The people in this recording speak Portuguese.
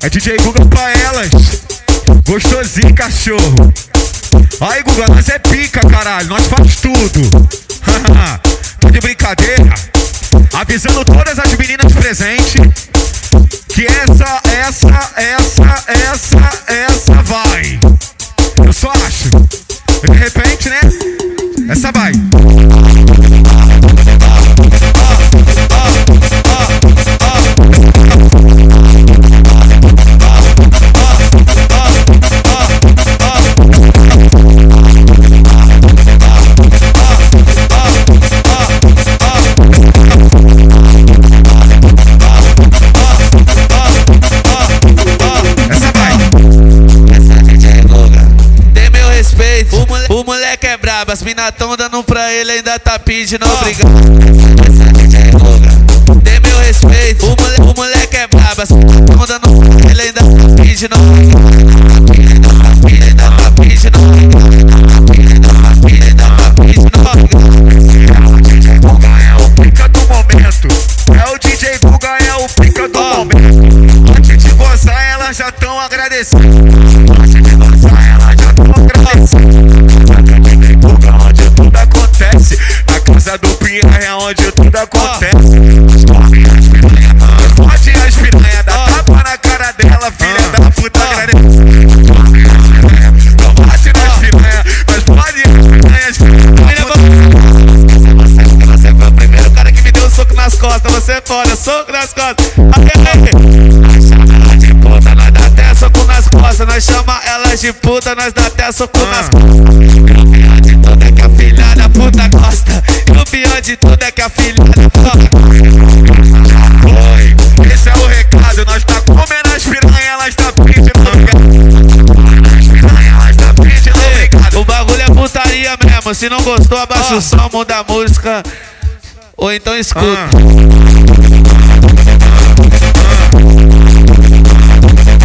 É DJ Guga pra elas. Gostosinho, cachorro. Aí, Guga, nós é pica, caralho. Nós faz tudo. Tô de brincadeira. Avisando todas as meninas presentes que essa vai. Eu só acho. De repente, né? Essa vai. O moleque é brabo, as mina tão dando pra ele, ainda tá pedindo obrigado. Dê meu respeito, o moleque é brabo, as mina tão dando pra ele, ainda tá pedindo É o pica do momento. É o DJ Guga, é o pica do momento. Antes de gozar, elas já tão agradecendo. Antes de gozar, elas já tão agradecendo. Onde tudo acontece, na casa do Pinha é onde tudo acontece. Pode as piranha, dá tapa na cara dela, filha da puta agradece. Não bate nas piranha, mas pode as piranha. Você foi o primeiro cara que me deu um soco nas costas, você é foda, soco nas costas. Nós chama ela de puta, nós dá até soco nas costas. Nós chama ela de puta, nós dá até soco nas costas. Que a filha da puta gosta. E o pior de tudo é que a filha da puta gosta. Esse é o recado, nós tá comendo as piranha, elas tá pedindo obrigado. O bagulho é putaria mesmo. Se não gostou, abaixa o som, muda a música. Ou então escuta.